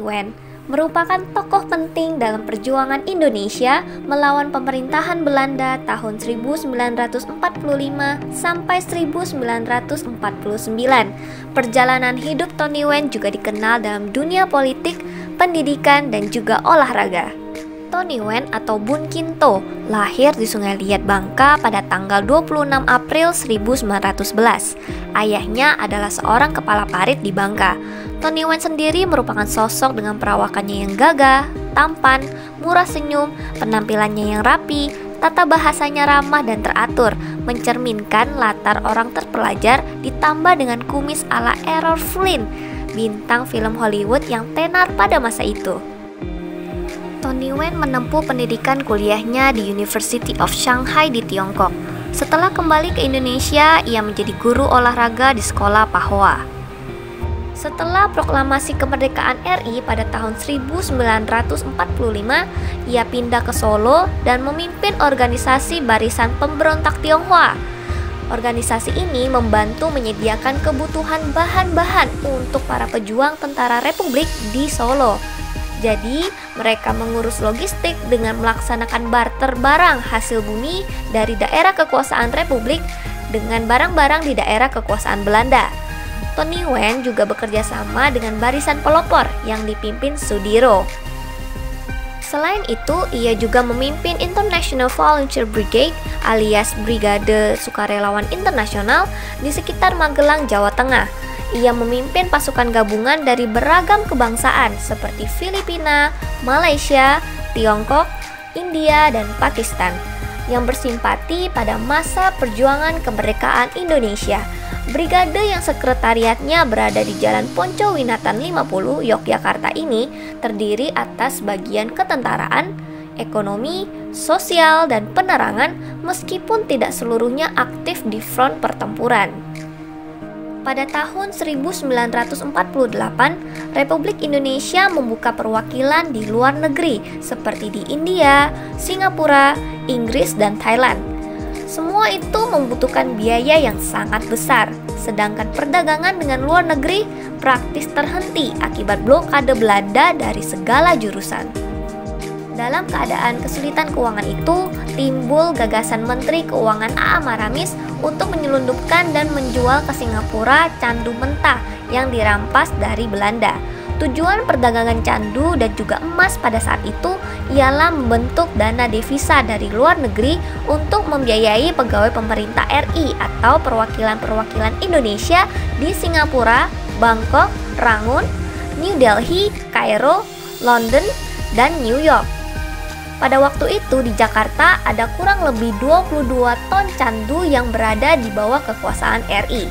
Tony Wen merupakan tokoh penting dalam perjuangan Indonesia melawan pemerintahan Belanda tahun 1945 sampai 1949. Perjalanan hidup Tony Wen juga dikenal dalam dunia politik, pendidikan, dan juga olahraga. Tony Wen atau Bun Kinto lahir di Sungai Liat, Bangka pada tanggal 26 April 1911. Ayahnya adalah seorang kepala parit di Bangka. Tony Wen sendiri merupakan sosok dengan perawakannya yang gagah, tampan, murah senyum, penampilannya yang rapi, tata bahasanya ramah dan teratur, mencerminkan latar orang terpelajar ditambah dengan kumis ala Errol Flynn, bintang film Hollywood yang tenar pada masa itu. Tony Wen menempuh pendidikan kuliahnya di University of Shanghai di Tiongkok. Setelah kembali ke Indonesia, ia menjadi guru olahraga di sekolah Pahoa. Setelah proklamasi kemerdekaan RI pada tahun 1945, ia pindah ke Solo dan memimpin organisasi Barisan Pemberontak Tionghoa. Organisasi ini membantu menyediakan kebutuhan bahan-bahan untuk para pejuang tentara Republik di Solo. Jadi, mereka mengurus logistik dengan melaksanakan barter barang hasil bumi dari daerah kekuasaan Republik dengan barang-barang di daerah kekuasaan Belanda. Tony Wen juga bekerja sama dengan Barisan Pelopor yang dipimpin Sudiro. Selain itu, ia juga memimpin International Volunteer Brigade alias Brigade Sukarelawan Internasional di sekitar Magelang, Jawa Tengah. Ia memimpin pasukan gabungan dari beragam kebangsaan seperti Filipina, Malaysia, Tiongkok, India, dan Pakistan yang bersimpati pada masa perjuangan kemerdekaan Indonesia. Brigade yang sekretariatnya berada di Jalan Poncowinatan 50, Yogyakarta ini terdiri atas bagian ketentaraan, ekonomi, sosial, dan penerangan meskipun tidak seluruhnya aktif di front pertempuran. Pada tahun 1948, Republik Indonesia membuka perwakilan di luar negeri seperti di India, Singapura, Inggris, dan Thailand. Semua itu membutuhkan biaya yang sangat besar, sedangkan perdagangan dengan luar negeri praktis terhenti akibat blokade Belanda dari segala jurusan. Dalam keadaan kesulitan keuangan itu, timbul gagasan Menteri Keuangan A.A. Maramis untuk menyelundupkan dan menjual ke Singapura candu mentah yang dirampas dari Belanda. Tujuan perdagangan candu dan juga emas pada saat itu ialah membentuk dana devisa dari luar negeri untuk membiayai pegawai pemerintah RI atau perwakilan-perwakilan Indonesia di Singapura, Bangkok, Rangun, New Delhi, Kairo, London, dan New York. Pada waktu itu di Jakarta ada kurang lebih 22 ton candu yang berada di bawah kekuasaan RI.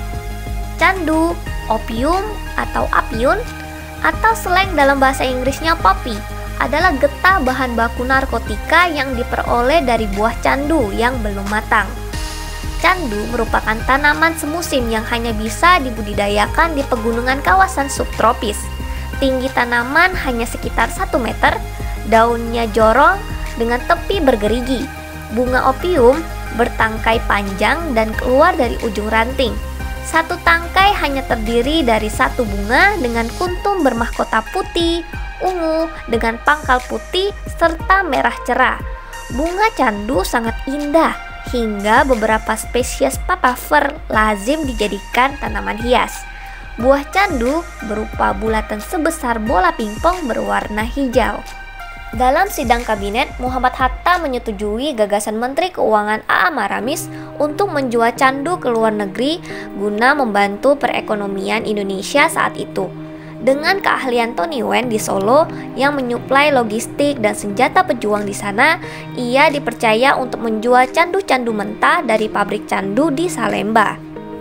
Candu, opium atau apiun, atau slang dalam bahasa Inggrisnya poppy, adalah getah bahan baku narkotika yang diperoleh dari buah candu yang belum matang. Candu merupakan tanaman semusim yang hanya bisa dibudidayakan di pegunungan kawasan subtropis. Tinggi tanaman hanya sekitar 1 meter, daunnya jorong dengan tepi bergerigi. Bunga opium bertangkai panjang dan keluar dari ujung ranting. Satu tangkai hanya terdiri dari satu bunga dengan kuntum bermahkota putih, ungu dengan pangkal putih serta merah cerah. Bunga candu sangat indah hingga beberapa spesies papaver lazim dijadikan tanaman hias. Buah candu berupa bulatan sebesar bola pingpong berwarna hijau. Dalam sidang kabinet, Muhammad Hatta menyetujui gagasan Menteri Keuangan A.A. Maramis untuk menjual candu ke luar negeri guna membantu perekonomian Indonesia saat itu. Dengan keahlian Tony Wen di Solo yang menyuplai logistik dan senjata pejuang di sana, ia dipercaya untuk menjual candu-candu mentah dari pabrik candu di Salemba.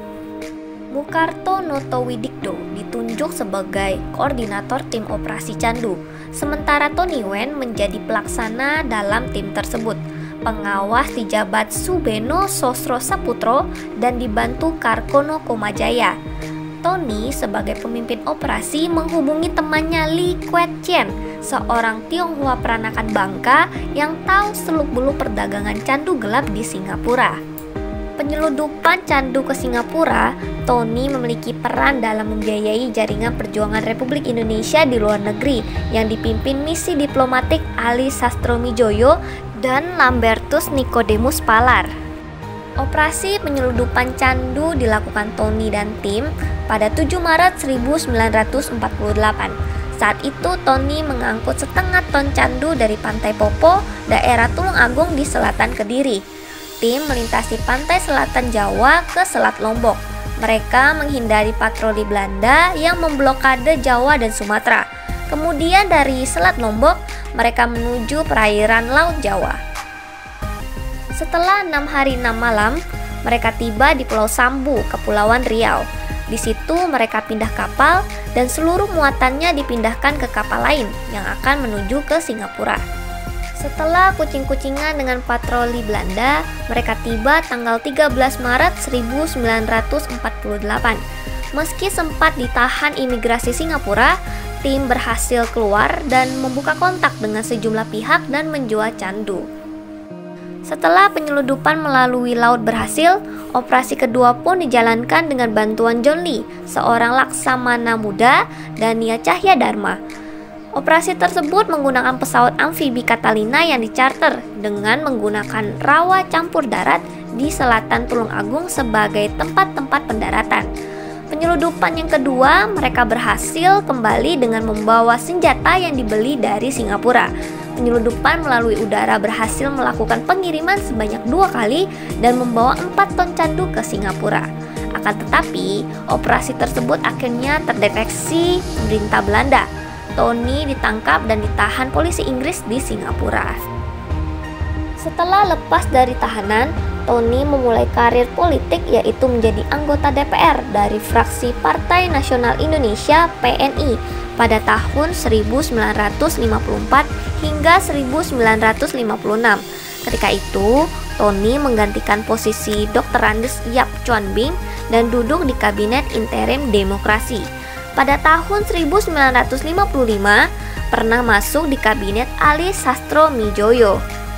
Mukarto Notowidikdo ditunjuk sebagai koordinator tim operasi candu, sementara Tony Wen menjadi pelaksana dalam tim tersebut. Pengawas dijabat Subeno Sosro Saputro dan dibantu Karkono Komajaya. Tony sebagai pemimpin operasi menghubungi temannya Lee Kwet Chien, seorang Tionghoa peranakan Bangka yang tahu seluk-beluk perdagangan candu gelap di Singapura. Penyeludupan candu ke Singapura, Tony memiliki peran dalam membiayai jaringan perjuangan Republik Indonesia di luar negeri yang dipimpin misi diplomatik Ali Sastromijoyo dan Lambertus Nicodemus Palar. Operasi penyeludupan candu dilakukan Tony dan tim pada 7 Maret 1948. Saat itu Tony mengangkut setengah ton candu dari Pantai Popo, daerah Tulung Agung di selatan Kediri. Tim melintasi pantai selatan Jawa ke Selat Lombok. Mereka menghindari patroli Belanda yang memblokade Jawa dan Sumatera. Kemudian dari Selat Lombok, mereka menuju perairan Laut Jawa. Setelah 6 hari 6 malam, mereka tiba di Pulau Sambu, Kepulauan Riau. Di situ mereka pindah kapal dan seluruh muatannya dipindahkan ke kapal lain yang akan menuju ke Singapura. Setelah kucing-kucingan dengan patroli Belanda, mereka tiba tanggal 13 Maret 1948. Meski sempat ditahan imigrasi Singapura, tim berhasil keluar dan membuka kontak dengan sejumlah pihak dan menjual candu. Setelah penyeludupan melalui laut berhasil, operasi kedua pun dijalankan dengan bantuan John Lee, seorang laksamana muda, dan Nia Cahya Dharma. Operasi tersebut menggunakan pesawat amfibi Catalina yang dicarter dengan menggunakan rawa campur darat di selatan Tulung Agung sebagai tempat-tempat pendaratan. Penyeludupan yang kedua, mereka berhasil kembali dengan membawa senjata yang dibeli dari Singapura. Penyeludupan melalui udara berhasil melakukan pengiriman sebanyak 2 kali dan membawa 4 ton candu ke Singapura. Akan tetapi, operasi tersebut akhirnya terdeteksi pemerintah Belanda. Tony ditangkap dan ditahan polisi Inggris di Singapura. Setelah lepas dari tahanan, Tony memulai karir politik yaitu menjadi anggota DPR dari fraksi Partai Nasional Indonesia (PNI) pada tahun 1954 hingga 1956. Ketika itu, Tony menggantikan posisi Dr. Andes Yap Chuan Bing dan duduk di Kabinet Interim Demokrasi. Pada tahun 1955, pernah masuk di kabinet Ali Sastromijoyo.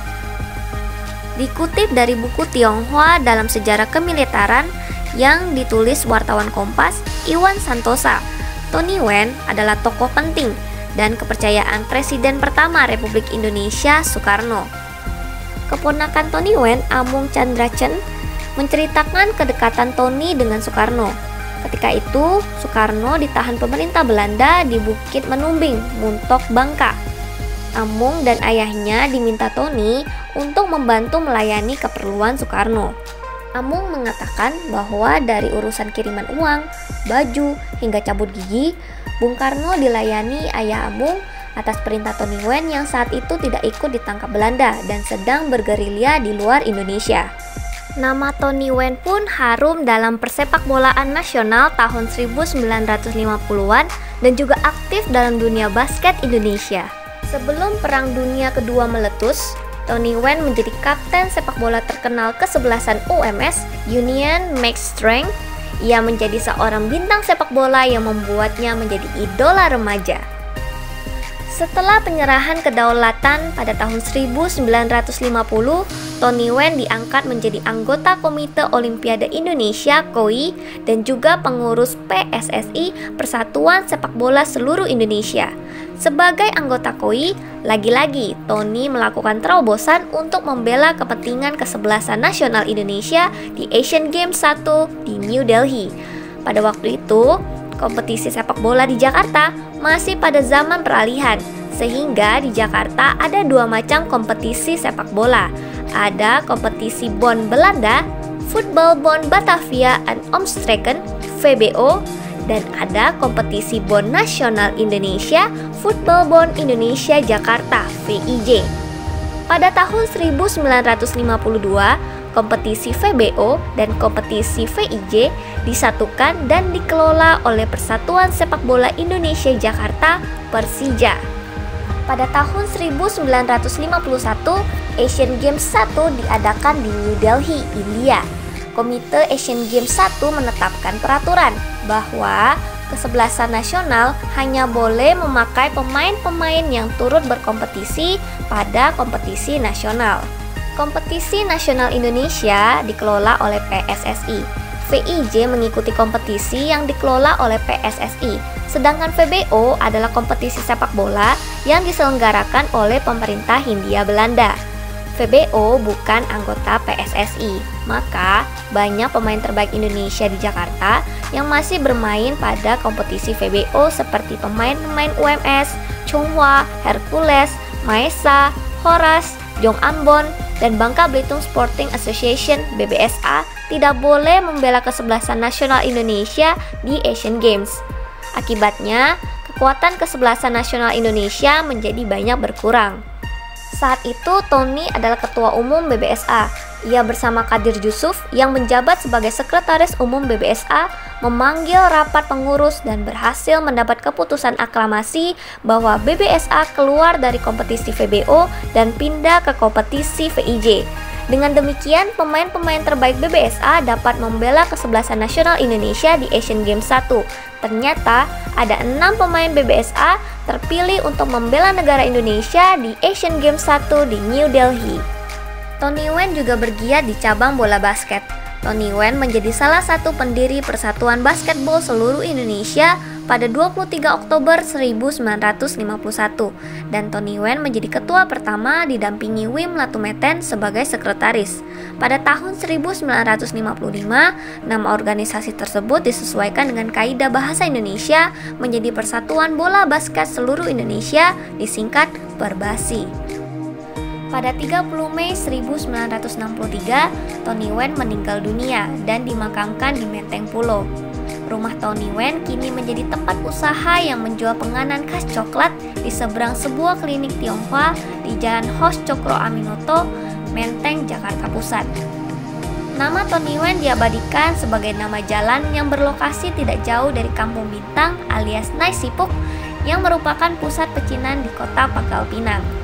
Dikutip dari buku Tionghoa dalam sejarah kemiliteran yang ditulis wartawan Kompas, Iwan Santosa, Tony Wen adalah tokoh penting dan kepercayaan Presiden pertama Republik Indonesia Soekarno. Keponakan Tony Wen, Amung Chandrachen, menceritakan kedekatan Tony dengan Soekarno. Ketika itu, Soekarno ditahan pemerintah Belanda di Bukit Menumbing, Muntok, Bangka. Amung dan ayahnya diminta Tony untuk membantu melayani keperluan Soekarno. Amung mengatakan bahwa dari urusan kiriman uang, baju, hingga cabut gigi, Bung Karno dilayani ayah Amung atas perintah Tony Wen yang saat itu tidak ikut ditangkap Belanda dan sedang bergerilya di luar Indonesia. Nama Tony Wen pun harum dalam persepakbolaan nasional tahun 1950-an dan juga aktif dalam dunia basket Indonesia. Sebelum Perang Dunia Kedua meletus, Tony Wen menjadi kapten sepak bola terkenal kesebelasan UMS, Union Max Strength. Ia menjadi seorang bintang sepak bola yang membuatnya menjadi idola remaja. Setelah penyerahan kedaulatan pada tahun 1950, Tony Wen diangkat menjadi anggota Komite Olimpiade Indonesia (KOI) dan juga pengurus PSSI Persatuan Sepak Bola Seluruh Indonesia. Sebagai anggota KOI, lagi-lagi Tony melakukan terobosan untuk membela kepentingan kesebelasan nasional Indonesia di Asian Games 1 di New Delhi. Pada waktu itu, kompetisi sepak bola di Jakarta masih pada zaman peralihan, sehingga di Jakarta ada 2 macam kompetisi sepak bola. Ada kompetisi Bond Belanda, Football Bond Batavia and Omstreken (VBO), dan ada kompetisi Bond Nasional Indonesia, Football Bond Indonesia Jakarta (VIJ). Pada tahun 1952, kompetisi VBO dan kompetisi VIJ disatukan dan dikelola oleh Persatuan Sepak Bola Indonesia Jakarta (Persija). Pada tahun 1951, Asian Games 1 diadakan di New Delhi, India. Komite Asian Games 1 menetapkan peraturan bahwa kesebelasan nasional hanya boleh memakai pemain-pemain yang turut berkompetisi pada kompetisi nasional. Kompetisi Nasional Indonesia dikelola oleh PSSI. VIJ mengikuti kompetisi yang dikelola oleh PSSI, sedangkan VBO adalah kompetisi sepak bola yang diselenggarakan oleh pemerintah Hindia Belanda. VBO bukan anggota PSSI, maka banyak pemain terbaik Indonesia di Jakarta yang masih bermain pada kompetisi VBO seperti pemain-pemain UMS, Chonghua, Hercules, Maesa, Horas, Jong Ambon, dan Bangka Belitung Sporting Association (BBSA) tidak boleh membela kesebelasan nasional Indonesia di Asian Games. Akibatnya, kekuatan kesebelasan nasional Indonesia menjadi banyak berkurang. Saat itu Tony adalah ketua umum BBSA. Ia bersama Kadir Jusuf yang menjabat sebagai sekretaris umum BBSA memanggil rapat pengurus dan berhasil mendapat keputusan aklamasi bahwa BBSA keluar dari kompetisi VBO dan pindah ke kompetisi VIJ. Dengan demikian, pemain-pemain terbaik BBSA dapat membela kesebelasan nasional Indonesia di Asian Games 1. Ternyata, ada 6 pemain BBSA terpilih untuk membela negara Indonesia di Asian Games 1 di New Delhi. Tony Wen juga bergiat di cabang bola basket. Tony Wen menjadi salah satu pendiri Persatuan Basketball Seluruh Indonesia pada 23 Oktober 1951 dan Tony Wen menjadi ketua pertama didampingi Wim Latumeten sebagai sekretaris. Pada tahun 1955, nama organisasi tersebut disesuaikan dengan kaidah bahasa Indonesia menjadi Persatuan Bola Basket Seluruh Indonesia, disingkat Perbasi. Pada 30 Mei 1963, Tony Wen meninggal dunia dan dimakamkan di Menteng Pulo. Rumah Tony Wen kini menjadi tempat usaha yang menjual penganan khas coklat di seberang sebuah klinik Tionghoa di Jalan Hos Cokro Aminoto, Menteng, Jakarta Pusat. Nama Tony Wen diabadikan sebagai nama jalan yang berlokasi tidak jauh dari Kampung Bintang alias Nai Sipuk yang merupakan pusat pecinan di kota Pangkal Pinang.